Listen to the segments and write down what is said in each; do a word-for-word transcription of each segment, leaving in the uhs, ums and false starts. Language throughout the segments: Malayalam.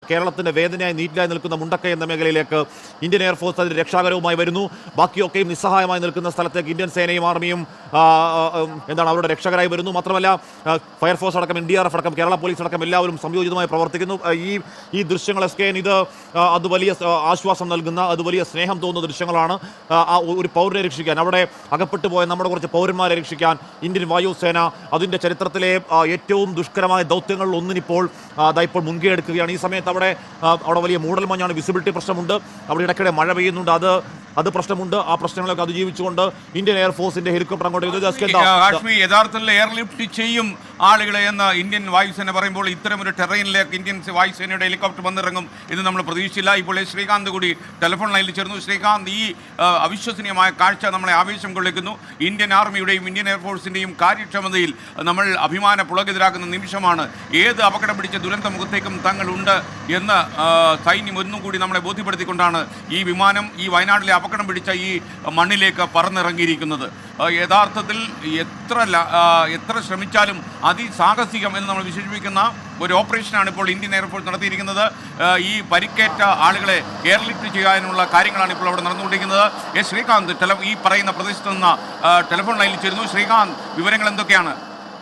കേരളത്തിൻ്റെ വേദനയായി നീറ്റിലായി നിൽക്കുന്ന മുണ്ടക്കൈ എന്ന മേഖലയിലേക്ക് ഇന്ത്യൻ എയർഫോഴ്സ് അതിന് രക്ഷാകരവുമായി വരുന്നു. ബാക്കിയൊക്കെയും നിസ്സഹായമായി നിൽക്കുന്ന സ്ഥലത്തേക്ക് ഇന്ത്യൻ സേനയും ആർമിയും എന്താണ് അവരുടെ രക്ഷകരായി വരുന്നു. മാത്രമല്ല ഫയർഫോഴ്സ് അടക്കം എൻ ഡി ആർ എഫ് അടക്കം കേരള പോലീസ് അടക്കം എല്ലാവരും സംയോജിതമായി പ്രവർത്തിക്കുന്നു. ഈ ഈ ദൃശ്യങ്ങൾ എസ് കെ എൻ ഇത് അത് വലിയ ആശ്വാസം നൽകുന്ന, അത് വലിയ സ്നേഹം തോന്നുന്ന ദൃശ്യങ്ങളാണ്. ഒരു പൗരനെ രക്ഷിക്കാൻ, അവിടെ അകപ്പെട്ടു പോയ നമ്മുടെ കുറച്ച് പൗരന്മാരെ രക്ഷിക്കാൻ ഇന്ത്യൻ വായുസേന അതിൻ്റെ ചരിത്രത്തിലെ ഏറ്റവും ദുഷ്കരമായ ദൗത്യങ്ങളിൽ ഒന്നിനിപ്പോൾ അതാ ഇപ്പോൾ മുൻകൈ എടുക്കുകയാണ്. ഈ സമയത്ത് അവിടെ അവിടെ വലിയ മൂടൽമഞ്ഞാണ്, വിസിബിലിറ്റി പ്രശ്നമുണ്ട്, അവിടെ ഇടയ്ക്കിടെ മഴ പെയ്യുന്നുണ്ട്, അത് അത് പ്രശ്നമുണ്ട്. ആ പ്രശ്നങ്ങളൊക്കെ അതിജീവിച്ചുകൊണ്ട് ഇന്ത്യൻ എയർഫോഴ്സിന്റെ ഹെലികോപ്റ്റർ അങ്ങോട്ട് യഥാർത്ഥത്തിൽ എയർലിഫ്റ്റ് ചെയ്യും ആളുകളെ എന്ന് ഇന്ത്യൻ വായുസേന പറയുമ്പോൾ ഇത്തരമൊരു ടെറൈനിലേക്ക് ഇന്ത്യൻ വായുസേനയുടെ ഹെലികോപ്റ്റർ വന്നിറങ്ങും എന്ന് നമ്മൾ പ്രതീക്ഷിച്ചില്ല. ഇപ്പോൾ ശ്രീകാന്ത് കൂടി ടെലിഫോൺ ലൈനിൽ ചേർന്നു. ശ്രീകാന്ത്, ഈ അവിശ്വസനീയമായ കാഴ്ച നമ്മളെ ആവേശം കൊള്ളിക്കുന്നു. ഇന്ത്യൻ ആർമിയുടെയും ഇന്ത്യൻ എയർഫോഴ്സിൻ്റെയും കാര്യക്ഷമതയിൽ നമ്മൾ അഭിമാന പുളകിതരാക്കുന്ന നിമിഷമാണ്. ഏത് അപകടം പിടിച്ച ദുരന്ത മുഖത്തേക്കും തങ്ങളുണ്ട് എന്ന് സൈന്യം ഒന്നും കൂടി നമ്മളെ ബോധ്യപ്പെടുത്തിക്കൊണ്ടാണ് ഈ വിമാനം ഈ വയനാട്ടിലെ അപകടം പിടിച്ച ഈ മണ്ണിലേക്ക് പറന്നിറങ്ങിയിരിക്കുന്നത്. യഥാർത്ഥത്തിൽ എത്ര എത്ര ശ്രമിച്ചാലും അതിസാഹസികം എന്ന് നമ്മൾ വിശേഷിപ്പിക്കുന്ന ഒരു ഓപ്പറേഷനാണ് ഇപ്പോൾ ഇന്ത്യൻ എയർഫോഴ്സ് നടത്തിയിരിക്കുന്നത്. ഈ പരിക്കേറ്റ ആളുകളെ എയർലിഫ്റ്റ് ചെയ്യാനുള്ള കാര്യങ്ങളാണ് ഇപ്പോൾ അവിടെ നടന്നുകൊണ്ടിരിക്കുന്നത്. എസ് ശ്രീകാന്ത് ടെല ഈ പറയുന്ന പ്രദേശത്ത് നിന്ന് ടെലിഫോൺ ലൈനിൽ ചേരുന്നു. ശ്രീകാന്ത്, വിവരങ്ങൾ എന്തൊക്കെയാണ്?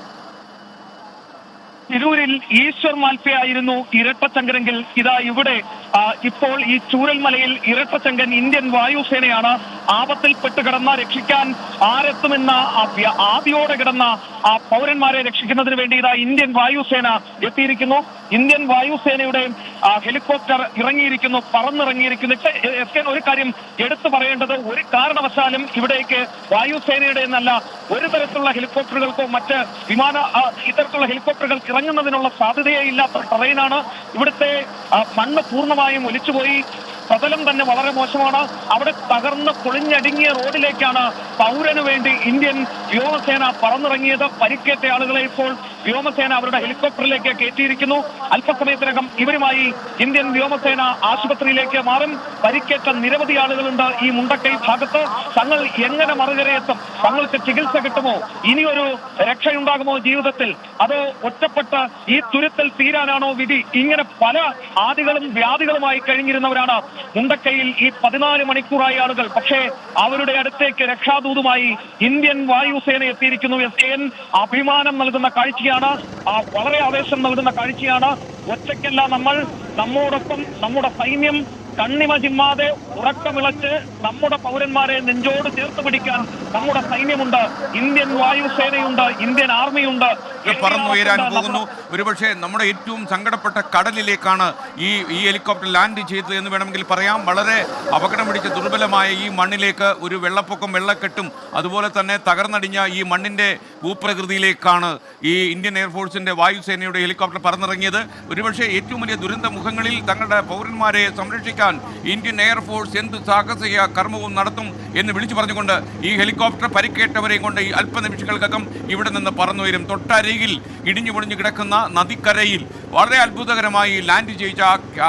തിരൂരിൽ ഈശ്വർ മാൽപ്പയായിരുന്നു ഇരട്ടച്ചങ്കരെങ്കിൽ ഇതാ ഇവിടെ ഇപ്പോൾ ഈ ചൂരൽമലയിൽ ഇരട്ടച്ചങ്കൻ ഇന്ത്യൻ വായുസേനയാണ്. ആപത്തിൽപ്പെട്ട് കിടന്ന രക്ഷിക്കാൻ ആരെത്തുമെന്ന ആദിയോടെ കിടന്ന ആ പൗരന്മാരെ രക്ഷിക്കുന്നതിന് വേണ്ടി ഇതാ ഇന്ത്യൻ വായുസേന എത്തിയിരിക്കുന്നു. ഇന്ത്യൻ വായുസേനയുടെ ഹെലികോപ്റ്റർ ഇറങ്ങിയിരിക്കുന്നു, പറന്നിറങ്ങിയിരിക്കുന്നു. ഒരു കാര്യം എടുത്തു പറയേണ്ടത്, ഒരു കാരണവശാലും ഇവിടേക്ക് വായുസേനയുടെ എന്നല്ല ഒരു തരത്തിലുള്ള ഹെലികോപ്റ്ററുകൾക്കോ മറ്റ് വിമാന ഇത്തരത്തിലുള്ള ഹെലികോപ്റ്ററുകൾ ഇറങ്ങുന്നതിനുള്ള സാധ്യതയേ ഇല്ലാത്ത ടെറൈനാണ്. ഇവിടുത്തെ മണ്ണ് പൂർണ്ണമായും ഒലിച്ചുപോയി, പ്രതലം തന്നെ വളരെ മോശമാണ്. അവിടെ തകർന്ന് പൊളിഞ്ഞടുങ്ങിയ റോഡിലേക്കാണ് പൗരന് വേണ്ടി ഇന്ത്യൻ വ്യോമസേന പറന്നിറങ്ങിയത്. പരിക്കേറ്റ ആളുകളെ ഇപ്പോൾ വ്യോമസേന അവരുടെ ഹെലികോപ്റ്ററിലേക്ക് കയറ്റിയിരിക്കുന്നു. അല്പസമയത്തിനകം ഇവരുമായി ഇന്ത്യൻ വ്യോമസേന ആശുപത്രിയിലേക്ക് മാറും. പരിക്കേറ്റ നിരവധി ആളുകളുണ്ട് ഈ മുണ്ടക്കൈ ഭാഗത്ത്. തങ്ങൾ എങ്ങനെ മറുകരയെത്തും, തങ്ങൾക്ക് ചികിത്സ കിട്ടുമോ, ഇനിയൊരു രക്ഷയുണ്ടാകുമോ ജീവിതത്തിൽ, അതോ ഒറ്റപ്പെട്ട് ഈ തുരുത്തിൽ തീരാനാണോ വിധി? ഇങ്ങനെ പല ആദികളും വ്യാധികളുമായി കഴിഞ്ഞിരുന്നവരാണ് മുണ്ടക്കൈയിൽ ഈ പതിനാല് മണിക്കൂറായ ആളുകൾ. പക്ഷേ അവരുടെ അടുത്തേക്ക് രക്ഷാദൂതുമായി ഇന്ത്യൻ വായുസേന എത്തിയിരിക്കുന്നു. എസ് എൻ അഭിമാനം നൽകുന്ന കാഴ്ചയാണ്, വളരെ ആവേശം നൽകുന്ന കാഴ്ചയാണ്. ഒറ്റയ്ക്കല്ല നമ്മൾ, നമ്മോടൊപ്പം നമ്മുടെ സൈന്യം കണ്ണിമ ചിമ്മാതെ ഉറക്കമിളച്ച് നമ്മുടെ പൗരന്മാരെ നെഞ്ചോട് ചേർത്ത് പിടിക്കാൻ നമ്മുടെ സൈന്യമുണ്ട്, ഇന്ത്യൻ വായുസേനയുണ്ട്, ഇന്ത്യൻ ആർമിയുണ്ട്. പറന്നുയരാൻ പോകുന്നു. ഒരുപക്ഷെ നമ്മുടെ ഏറ്റവും സങ്കടപ്പെട്ട കടലിലേക്കാണ് ഈ ഈ ഹെലികോപ്റ്റർ ലാൻഡ് ചെയ്തത് എന്ന് വേണമെങ്കിൽ പറയാം. വളരെ അപകടം പിടിച്ച ദുർബലമായ ഈ മണ്ണിലേക്ക് ഒരു വെള്ളപ്പൊക്കം, വെള്ളക്കെട്ടും അതുപോലെ തന്നെ തകർന്നടിഞ്ഞ ഈ മണ്ണിൻ്റെ ഭൂപ്രകൃതിയിലേക്കാണ് ഈ ഇന്ത്യൻ എയർഫോഴ്സിൻ്റെ വായുസേനയുടെ ഹെലികോപ്റ്റർ പറന്നിറങ്ങിയത്. ഒരുപക്ഷെ ഏറ്റവും വലിയ ദുരന്ത മുഖങ്ങളിൽ തങ്ങളുടെ പൗരന്മാരെ സംരക്ഷിക്കാൻ ഇന്ത്യൻ എയർഫോഴ്സ് എന്ത് സാഹസിക കർമ്മവും നടത്തും എന്ന് വിളിച്ചു പറഞ്ഞുകൊണ്ട് ഈ ഹെലികോപ്റ്റർ പരിക്കേറ്റവരെയും കൊണ്ട് ഈ അല്പനിമിഷങ്ങൾക്കകം ഇവിടെ നിന്ന് പറന്നുയരും. തൊട്ടരികിൽ ഇടിഞ്ഞു പൊളിഞ്ഞു കിടക്കുന്ന നദിക്കരയിൽ വളരെ അത്ഭുതകരമായി ലാൻഡ് ചെയ്യിച്ച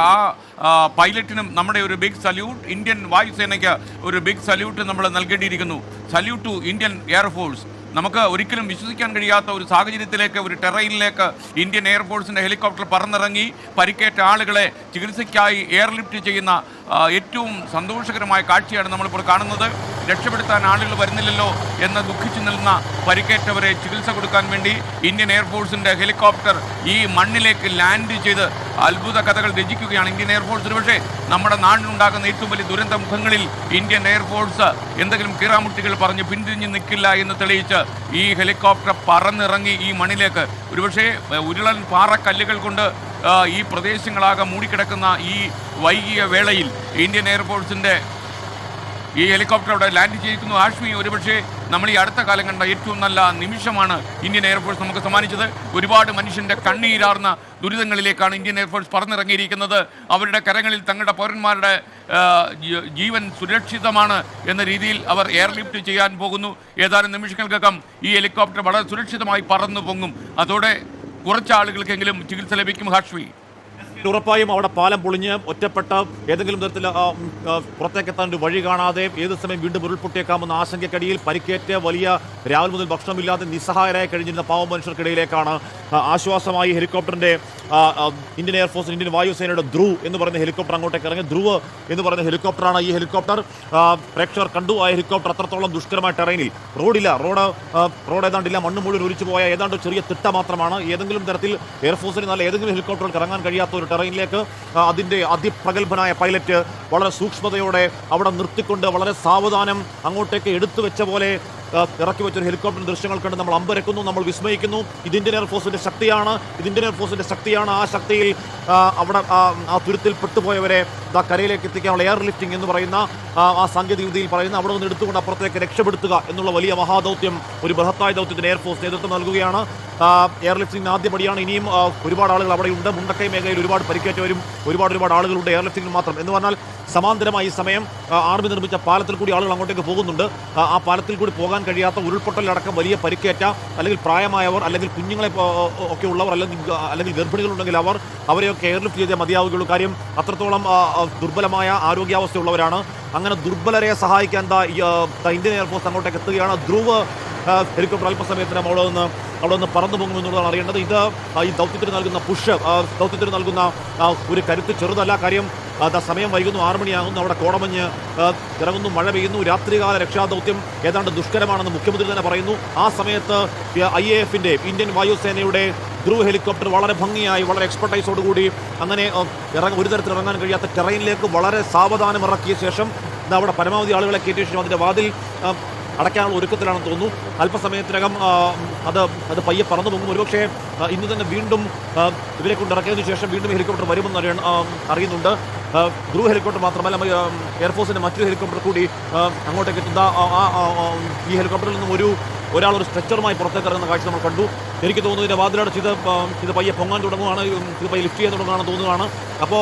ആ പൈലറ്റിനും നമ്മുടെ ഒരു ബിഗ് സല്യൂട്ട്. ഇന്ത്യൻ വായുസേനയ്ക്ക് ഒരു ബിഗ് സല്യൂട്ട് നമ്മൾ നൽകേണ്ടിയിരിക്കുന്നു. Salute to Indian air force. നമുക്ക് ഒരിക്കലും വിശ്വസിക്കാൻ കഴിയാത്ത ഒരു സാഹചര്യത്തിലേക്ക്, ഒരു ടെറൈനിലേക്ക് ഇന്ത്യൻ എയർഫോഴ്സിൻ്റെ ഹെലികോപ്റ്റർ പറന്നിറങ്ങി പരിക്കേറ്റ ആളുകളെ ചികിത്സയ്ക്കായി എയർലിഫ്റ്റ് ചെയ്യുന്ന ഏറ്റവും സന്തോഷകരമായ കാഴ്ചയാണ് നമ്മളിപ്പോൾ കാണുന്നത്. രക്ഷപ്പെടുത്താൻ ആളുകൾ വരുന്നില്ലല്ലോ എന്ന് ദുഃഖിച്ചു നിൽക്കുന്ന പരിക്കേറ്റവരെ ചികിത്സ കൊടുക്കാൻ വേണ്ടി ഇന്ത്യൻ എയർഫോഴ്സിൻ്റെ ഹെലികോപ്റ്റർ ഈ മണ്ണിലേക്ക് ലാൻഡ് ചെയ്ത് അത്ഭുത കഥകൾ രചിക്കുകയാണ് ഇന്ത്യൻ എയർഫോഴ്സ്. ഒരുപക്ഷെ നമ്മുടെ നാടിനുണ്ടാകുന്ന ഏറ്റവും വലിയ ദുരന്ത മുഖങ്ങളിൽ ഇന്ത്യൻ എയർഫോഴ്സ് എന്തെങ്കിലും കീറാമുട്ടികൾ പറഞ്ഞ് പിന്തിരിഞ്ഞ് നിൽക്കില്ല എന്ന് തെളിയിച്ച് ഈ ഹെലികോപ്റ്റർ പറന്നിറങ്ങി ഈ മണ്ണിലേക്ക്. ഒരുപക്ഷെ ഉരുളൻ പാറക്കല്ലുകൾ കൊണ്ട് ഈ പ്രദേശങ്ങളാകെ മൂടിക്കിടക്കുന്ന ഈ വൈകിയ വേളയിൽ ഇന്ത്യൻ എയർഫോഴ്സിൻ്റെ ഈ ഹെലികോപ്റ്റർ അവിടെ ലാൻഡ് ചെയ്യിക്കുന്നു. ആഷ്മി, ഒരുപക്ഷെ നമ്മൾ ഈ അടുത്ത കാലം കണ്ട ഏറ്റവും നല്ല നിമിഷമാണ് ഇന്ത്യൻ എയർഫോഴ്സ് നമുക്ക് സമ്മാനിച്ചത്. ഒരുപാട് മനുഷ്യൻ്റെ കണ്ണീരാർന്ന ദുരിതങ്ങളിലേക്കാണ് ഇന്ത്യൻ എയർഫോഴ്സ് പറന്നിറങ്ങിയിരിക്കുന്നത്. അവരുടെ കരങ്ങളിൽ തങ്ങളുടെ പൗരന്മാരുടെ ജീവൻ സുരക്ഷിതമാണ് എന്ന രീതിയിൽ അവർ എയർലിഫ്റ്റ് ചെയ്യാൻ പോകുന്നു. ഏതാനും നിമിഷങ്ങൾക്കകം ഈ ഹെലികോപ്റ്റർ വളരെ സുരക്ഷിതമായി പറന്നു പൊങ്ങും. അതോടെ കുറച്ച് ആളുകൾക്കെങ്കിലും ചികിത്സ ലഭിക്കും. ഹാഷ്മി, ഉറപ്പായും അവിടെ പാലം പൊളിഞ്ഞ് ഒറ്റപ്പെട്ട ഏതെങ്കിലും തരത്തിൽ ആ, ആ, പുറത്തേക്കെത്താൻ ഒരു വഴി കാണാതെ ഏത് സമയം വീണ്ടും ഉരുൾപൊട്ടിയേക്കാമെന്ന ആശങ്കയ്ക്കടിയിൽ പരിക്കേറ്റ് വലിയ രാവിലെ മുതൽ ഭക്ഷണമില്ലാതെ നിസ്സഹായരായി കഴിഞ്ഞിരുന്ന പാവ മനുഷ്യർക്കിടയിലേക്കാണ് ആ, ആശ്വാസമായി ഹെലികോപ്റ്ററിന്റെ ആ, ആ, ഇന്ത്യൻ എയർഫോഴ്സ് ഇന്ത്യൻ വായുസേനയുടെ ധ്രുവ് എന്ന് പറയുന്ന ഹെലികോപ്റ്റർ അങ്ങോട്ടേക്ക് ഇറങ്ങി. ധ്രുവ് എന്ന് പറയുന്ന ഹെലികോപ്റ്ററാണ് ഈ ഹെലികോപ്റ്റർ. ആ, പ്രേക്ഷകർ കണ്ടു ആ ഹെലികോപ്റ്റർ അത്രത്തോളം ദുഷ്കരമായ ടെറൈനിൽ. റോഡില്ല, റോഡ് ആ, റോഡ് ഏതാണ്ടില്ല, മണ്ണ് മുഴുവൻ ഒലിച്ചു പോയ ഏതാണ്ട് ചെറിയ തിട്ട മാത്രമാണ്. ഏതെങ്കിലും തരത്തിൽ എയർഫോഴ്സിന് നല്ല ഏതെങ്കിലും ഹെലികോപ്റ്ററുകൾക്ക് ഇറങ്ങാൻ കഴിയാത്ത ഒരു ടെറൈനിലേക്ക് അതിൻ്റെ അതിപ്രഗത്ഭനായ പൈലറ്റ് വളരെ സൂക്ഷ്മതയോടെ അവിടെ നിർത്തിക്കൊണ്ട് വളരെ സാവധാനം അങ്ങോട്ടേക്ക് എടുത്തു വെച്ച പോലെ ആ, ഇറക്കി വെച്ചൊരു ഹെലികോപ്റ്റർ ദൃശ്യങ്ങൾ കണ്ട് നമ്മൾ അമ്പരക്കുന്നു, നമ്മൾ വിസ്മയിക്കുന്നു. ഇത് ഇന്ത്യൻ എയർഫോഴ്സിന്റെ ശക്തിയാണ്, ഇത് ഇന്ത്യൻ എയർഫോഴ്സിന്റെ ശക്തിയാണ്. ആ ശക്തിയിൽ ആ, അവിടെ ആ ആ തുരുത്തിൽ പെട്ടുപോയവരെ ആ കരയിലേക്ക് എത്തിക്കാനുള്ള എയർ ലിഫ്റ്റിംഗ് എന്ന് പറയുന്ന ആ, ആ സാങ്കേതിക വിദ്യയിൽ പറയുന്ന അവിടെ നിന്ന് എടുത്തുകൊണ്ട് അപ്പുറത്തേക്ക് രക്ഷപ്പെടുത്തുക എന്നുള്ള വലിയ മഹാദൗത്യം, ഒരു ബൃഹത്തായ ദൗത്യത്തിന് എയർഫോഴ്സ് നേതൃത്വം നൽകുകയാണ്. എയർ ലിഫ്റ്റിംഗ് ആദ്യപടിയാണ്. ഇനിയും ആ, ഒരുപാട് ആളുകൾ അവിടെയുണ്ട്. മുണ്ടക്കൈ മേഖലയിൽ ഒരുപാട് പരിക്കേറ്റവരും ഒരുപാട് ഒരുപാട് ആളുകളുണ്ട് എയർ ലിഫ്റ്റിംഗിൽ മാത്രം. എന്ന് പറഞ്ഞാൽ സമാന്തരമായി ഈ സമയം ആർമി നിർമ്മിച്ച പാലത്തിൽ കൂടി ആളുകൾ അങ്ങോട്ടേക്ക് പോകുന്നുണ്ട്. ആ, ആ പാലത്തിൽ കൂടി പോകാൻ കഴിയാത്ത, ഉരുൾപൊട്ടലടക്കം വലിയ പരിക്കേറ്റ അല്ലെങ്കിൽ പ്രായമായവർ അല്ലെങ്കിൽ കുഞ്ഞുങ്ങളെ ആ, ഒക്കെ ഉള്ളവർ അല്ലെങ്കിൽ അല്ലെങ്കിൽ ഗർഭിണികളുണ്ടെങ്കിൽ അവർ അവരെയൊക്കെ എയർലിഫ്റ്റ് ചെയ്തേ മതിയാവുകയുള്ളൂ. കാര്യം അത്രത്തോളം ആ, ആ, ദുർബലമായ ആരോഗ്യാവസ്ഥയുള്ളവരാണ്. അങ്ങനെ ദുർബലരെ സഹായിക്കാൻ ദാ ഈ, ആ, ദാ ഇന്ത്യൻ എയർഫോഴ്സ് അങ്ങോട്ടേക്ക് എത്തുകയാണ്. ധ്രുവ് ആ, ഹെലികോപ്റ്റർ അല്പസമയത്തിനും അവിടെ നിന്ന് അവിടെ നിന്ന് പറന്നു പോകുമെന്നുള്ളതാണ് അറിയേണ്ടത്. ഇത് ആ, ഈ ദൗത്യത്തിന് നൽകുന്ന പുഷ്, ആ, ദൗത്യത്തിന് നൽകുന്ന ആ, ഒരു കരുത്ത് ചെറുതല്ല. കാര്യം അതാ സമയം വൈകുന്നു, ആറ് മണിയാകുന്നു, അവിടെ കോടമഞ്ഞ് ആ, ഇറങ്ങുന്നു, മഴ പെയ്യുന്നു. രാത്രികാല രക്ഷാദൗത്യം ഏതാണ്ട് ദുഷ്കരമാണെന്ന് മുഖ്യമന്ത്രി തന്നെ പറയുന്നു. ആ സമയത്ത് ഐ എ എഫിൻ്റെ ഇന്ത്യൻ വായുസേനയുടെ ധ്രുവ് ഹെലികോപ്റ്റർ വളരെ ഭംഗിയായി വളരെ എക്സ്പെർട്ടൈസോടുകൂടി അങ്ങനെ ആ, ഇറങ്ങ ഒരു തരത്തിൽ ഇറങ്ങാൻ കഴിയാത്ത ടെറൈനിലേക്ക് വളരെ സാവധാനം ഇറക്കിയ ശേഷം ഇത് അവിടെ പരമാവധി ആളുകളെ കയറ്റിയ ശേഷം അതിൻ്റെ വാതിൽ ആ, അടയ്ക്കാനുള്ള ഒരുക്കത്തിലാണെന്ന് തോന്നുന്നു. അല്പസമയത്തിനകം ആ, അത് അത് പയ്യെ പറന്നു പോകും. ഒരുപക്ഷേ ആ, ഇന്ന് തന്നെ വീണ്ടും ആ, ഇവരെ കൊണ്ട് ഇറക്കിയതിനു ശേഷം വീണ്ടും ഹെലികോപ്റ്റർ വരുമെന്ന് അറിയ ആ, അറിയുന്നുണ്ട്. ആ, ധ്രുവ് ഹെലികോപ്റ്റർ മാത്രമല്ല ആ, എയർഫോഴ്സിൻ്റെ മറ്റൊരു ഹെലികോപ്റ്റർ കൂടി ആ, അങ്ങോട്ടേക്ക് എത്തുന്ന ആ, ആ, ആ, ആ, ഈ ഹെലികോപ്റ്ററിൽ നിന്നും ഒരു ഒരാൾ ഒരു സ്ട്രെച്ചറുമായി പുറത്തേക്ക് ഇറങ്ങുന്ന കാഴ്ച നമ്മൾ കണ്ടു. എനിക്ക് തോന്നുന്നു ഇതിൻ്റെ വാതിലടച്ച് ഇത് ആ, ഇത് പയ്യെ പൊങ്ങാൻ തുടങ്ങുകയാണ്, ഇത് പയ്യെ ലിഫ്റ്റ് ചെയ്യാൻ തുടങ്ങുകയാണെന്ന് തോന്നുകയാണ്. അപ്പോൾ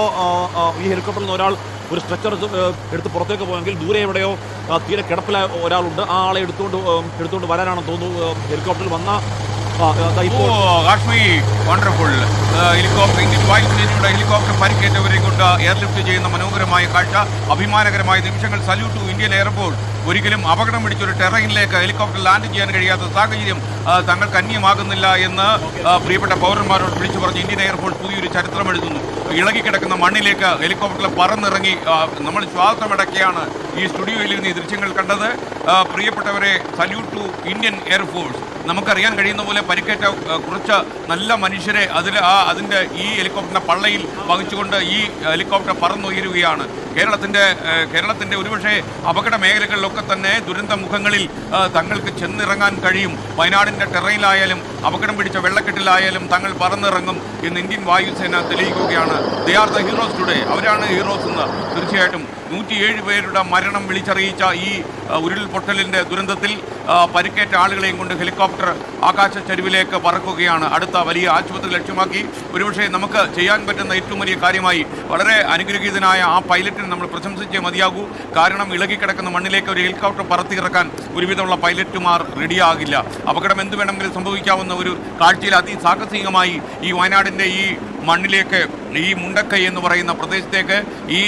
ഈ ഹെലികോപ്റ്ററിൽ നിന്ന് ഒരാൾ ഒരു സ്ട്രെച്ചർ എടുത്ത് പുറത്തേക്ക് പോയെങ്കിൽ ദൂരെ എവിടെയോ ആ, തീരെ കിടപ്പിലായ ഒരാളുണ്ട്. ആ ആളെ എടുത്തുകൊണ്ട് ആ, എടുത്തുകൊണ്ട് വരാനാണെന്ന് തോന്നുന്നു. ഹെലികോപ്റ്ററിൽ വന്ന ആ, ദാ ഇപ്പോൾ കാശ്മീർ വണ്ടർഫുൾ ഹെലികോപ്റ്റർ ഇന്ത്യൻ വായുസേനയുടെ ഹെലികോപ്റ്റർ പരിക്കേറ്റവരെ കൊണ്ട് എയർലിഫ്റ്റ് ചെയ്യുന്ന മനോഹരമായ കാഴ്ച, അഭിമാനകരമായ നിമിഷങ്ങൾ. Salute to Indian air force. ഒരിക്കലും അപകടം പിടിച്ചൊരു ടെറൈനിലേക്ക് ഹെലികോപ്റ്റർ ലാൻഡ് ചെയ്യാൻ കഴിയാത്ത സാഹചര്യം ആ, തങ്ങൾക്ക് അന്യമാകുന്നില്ല എന്ന് ആ, പ്രിയപ്പെട്ട പൗരന്മാരോട് വിളിച്ചു പറഞ്ഞ് ഇന്ത്യൻ എയർഫോഴ്സ് പുതിയൊരു ചരിത്രം എഴുതുന്നു. ഇളകിക്കിടക്കുന്ന മണ്ണിലേക്ക് ഹെലികോപ്റ്ററിൽ പറന്നിറങ്ങി ആ, നമ്മൾ ശ്വാസമടക്കിയാണ് ഈ സ്റ്റുഡിയോയിൽ നിന്ന് ഈ ദൃശ്യങ്ങൾ കണ്ടത്. ആ, പ്രിയപ്പെട്ടവരെ, സല്യൂട്ട് ടു ഇന്ത്യൻ എയർഫോഴ്സ്. നമുക്കറിയാൻ കഴിയുന്ന പോലെ പരിക്കേറ്റ ആ, കുറച്ച് നല്ല മനുഷ്യരെ അതിൽ ആ അതിൻ്റെ ഈ ഹെലികോപ്റ്ററിൻ്റെ പള്ളയിൽ വഹിച്ചുകൊണ്ട് ഈ ഹെലികോപ്റ്റർ പറന്നുയരുകയാണ്. കേരളത്തിൻ്റെ കേരളത്തിൻ്റെ ഒരുപക്ഷെ അപകട മേഖലകളിലൊക്കെ തന്നെ ദുരന്ത മുഖങ്ങളിൽ ആ, തങ്ങൾക്ക് ചെന്നിറങ്ങാൻ കഴിയും. വയനാടിൻ്റെ ടെറൈനിലായാലും അപകടം പിടിച്ച വെള്ളക്കെട്ടിലായാലും തങ്ങൾ പറന്നിറങ്ങും എന്ന് ഇന്ത്യൻ വായുസേന തെളിയിക്കുകയാണ്. They are the heroes today. അവരാണ് ഹീറോസ് എന്ന്. തീർച്ചയായിട്ടും നൂറ്റിയേഴ് പേരുടെ മരണം വിളിച്ചറിയിച്ച ഈ ഉരുൾപൊട്ടലിൻ്റെ ദുരന്തത്തിൽ പരിക്കേറ്റ ആളുകളെയും കൊണ്ട് ഹെലികോപ്റ്റർ ആകാശച്ചരിവിലേക്ക് പറക്കുകയാണ്. അടുത്ത വലിയ ആശുപത്രി ലക്ഷ്യമാക്കി. ഒരുപക്ഷെ നമുക്ക് ചെയ്യാൻ പറ്റുന്ന ഏറ്റവും വലിയ കാര്യമായി വളരെ അനുഗ്രഹീതനായ ആ പൈലറ്റിനെ നമ്മൾ പ്രശംസിച്ചേ മതിയാകൂ. കാരണം ഇളകിക്കിടക്കുന്ന മണ്ണിലേക്ക് ഒരു ഹെലികോപ്റ്റർ പറത്തിയിറക്കാൻ ഒരുവിധമുള്ള പൈലറ്റുമാർ റെഡിയാകില്ല. അപകടം എന്ത് വേണമെങ്കിലും സംഭവിക്കാവുന്ന ഒരു കാഴ്ചയിൽ അതിസാഹസികമായി ഈ വയനാടിൻ്റെ ഈ മണ്ണിലേക്ക്, ഈ മുണ്ടക്കൈ എന്ന് പറയുന്ന പ്രദേശത്തേക്ക്, ഈ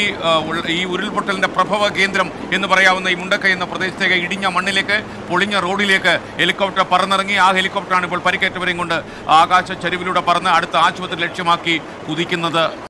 ഈ ഉരുൾപൊട്ടലിൻ്റെ പ്രഭവ കേന്ദ്രം എന്ന് പറയാവുന്ന ഈ മുണ്ടക്കൈ എന്ന പ്രദേശത്തേക്ക്, ഇടിഞ്ഞ മണ്ണിലേക്ക്, പൊളിഞ്ഞ റോഡിലേക്ക് ഹെലികോപ്റ്റർ പറന്നിറങ്ങി. ആ ഹെലികോപ്റ്ററാണ് ഇപ്പോൾ പരിക്കേറ്റവരെയും കൊണ്ട് ആകാശ ചരിവിലൂടെ പറന്ന് അടുത്ത ആശുപത്രി ലക്ഷ്യമാക്കി കുതിക്കുന്നത്.